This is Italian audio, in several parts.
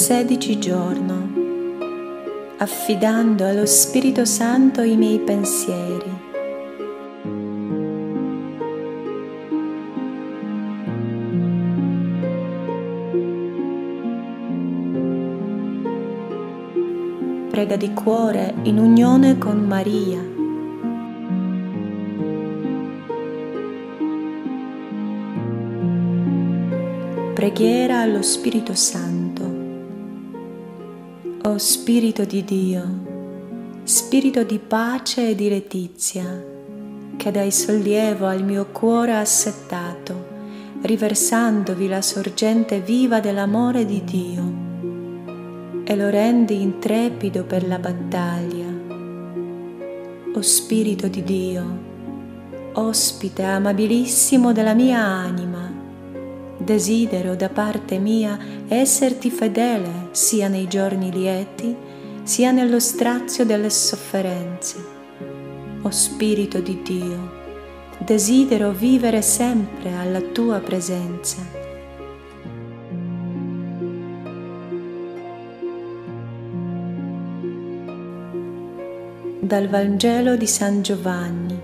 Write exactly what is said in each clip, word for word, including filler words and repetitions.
Sedici giorno, affidando allo Spirito Santo i miei pensieri. Prega di cuore in unione con Maria. Preghiera allo Spirito Santo. O Spirito di Dio, Spirito di pace e di letizia, che dai sollievo al mio cuore assetato, riversandovi la sorgente viva dell'amore di Dio, e lo rendi intrepido per la battaglia. O Spirito di Dio, ospite amabilissimo della mia anima, desidero da parte mia esserti fedele sia nei giorni lieti, sia nello strazio delle sofferenze. O Spirito di Dio, desidero vivere sempre alla tua presenza. Dal Vangelo di San Giovanni.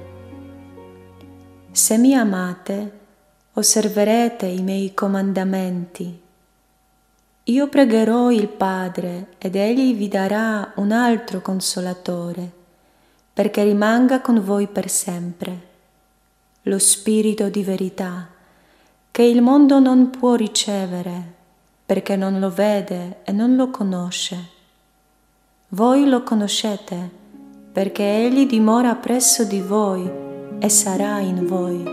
Se mi amate, osserverete i miei comandamenti. Io pregherò il Padre ed Egli vi darà un altro Consolatore, perché rimanga con voi per sempre, lo Spirito di verità, che il mondo non può ricevere, perché non lo vede e non lo conosce. Voi lo conoscete, perché Egli dimora presso di voi e sarà in voi.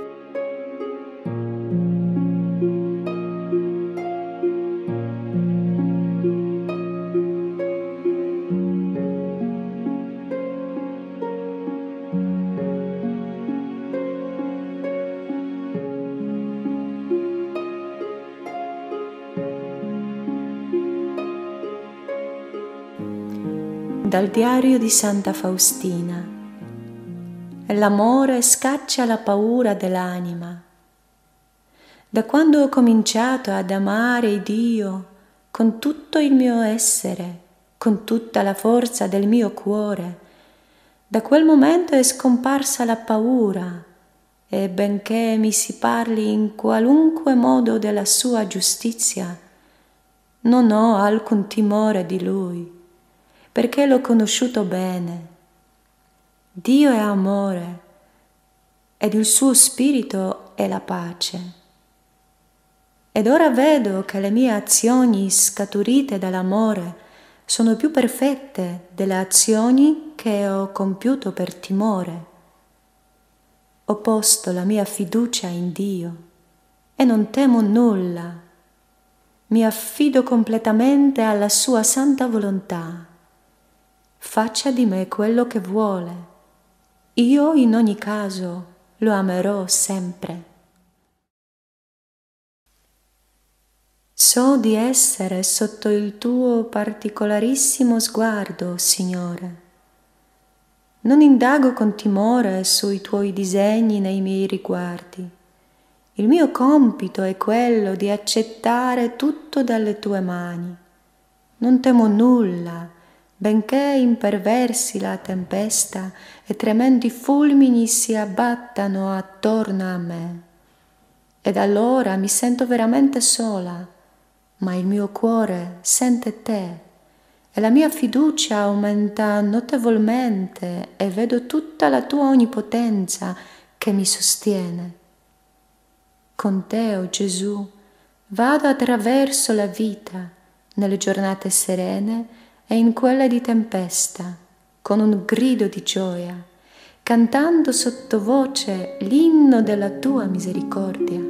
Dal diario di Santa Faustina. L'amore scaccia la paura dell'anima. Da quando ho cominciato ad amare Dio con tutto il mio essere, con tutta la forza del mio cuore, da quel momento è scomparsa la paura, e benché mi si parli in qualunque modo della sua giustizia, non ho alcun timore di Lui, perché l'ho conosciuto bene. Dio è amore ed il suo spirito è la pace. Ed ora vedo che le mie azioni scaturite dall'amore sono più perfette delle azioni che ho compiuto per timore. Ho posto la mia fiducia in Dio e non temo nulla. Mi affido completamente alla sua santa volontà. Faccia di me quello che vuole. Io in ogni caso lo amerò sempre. So di essere sotto il tuo particolarissimo sguardo, Signore. Non indago con timore sui tuoi disegni nei miei riguardi. Il mio compito è quello di accettare tutto dalle tue mani. Non temo nulla, benché imperversi la tempesta e tremendi fulmini si abbattano attorno a me. Ed allora mi sento veramente sola, ma il mio cuore sente te e la mia fiducia aumenta notevolmente e vedo tutta la tua onnipotenza che mi sostiene. Con te, o Gesù, vado attraverso la vita, nelle giornate serene e in quelle di tempesta, con un grido di gioia, cantando sottovoce l'inno della tua misericordia.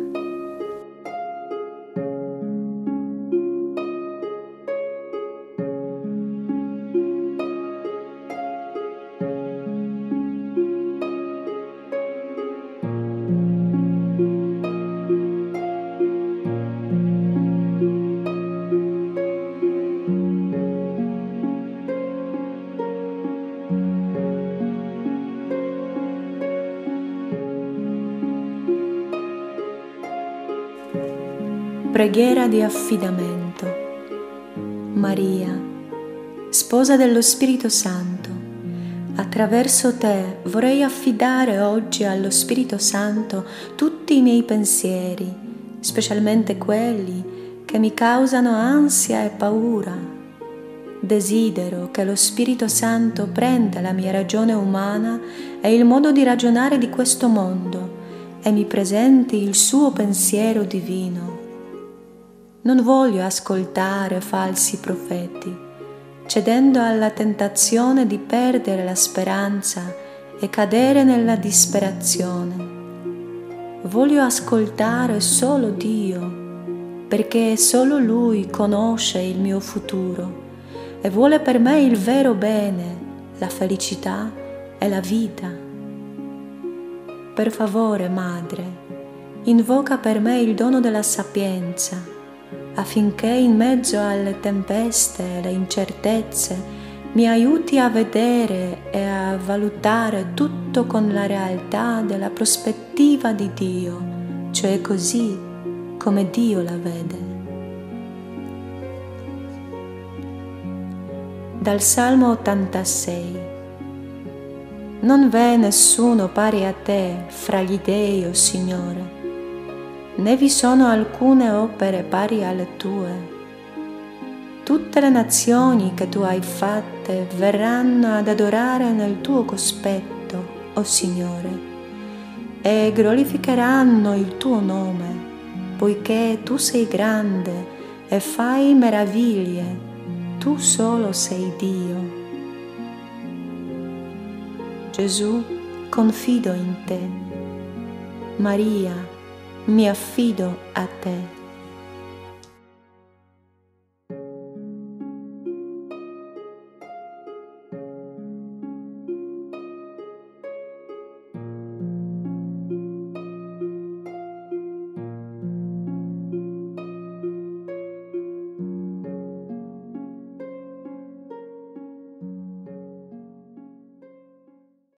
Preghiera di affidamento. Maria, sposa dello Spirito Santo, attraverso te vorrei affidare oggi allo Spirito Santo tutti i miei pensieri, specialmente quelli che mi causano ansia e paura. Desidero che lo Spirito Santo prenda la mia ragione umana e il modo di ragionare di questo mondo e mi presenti il suo pensiero divino. Non voglio ascoltare falsi profeti, cedendo alla tentazione di perdere la speranza e cadere nella disperazione. Voglio ascoltare solo Dio, perché solo Lui conosce il mio futuro e vuole per me il vero bene, la felicità e la vita. Per favore, Madre, invoca per me il dono della sapienza, affinché in mezzo alle tempeste e le incertezze mi aiuti a vedere e a valutare tutto con la realtà della prospettiva di Dio, cioè così come Dio la vede. Dal Salmo ottantasei. Non v'è nessuno pari a te fra gli dei, o Signore, né vi sono alcune opere pari alle tue. Tutte le nazioni che tu hai fatte verranno ad adorare nel tuo cospetto, o Signore, e glorificheranno il tuo nome, poiché tu sei grande e fai meraviglie, tu solo sei Dio. Gesù, confido in te. Maria, mi affido a te.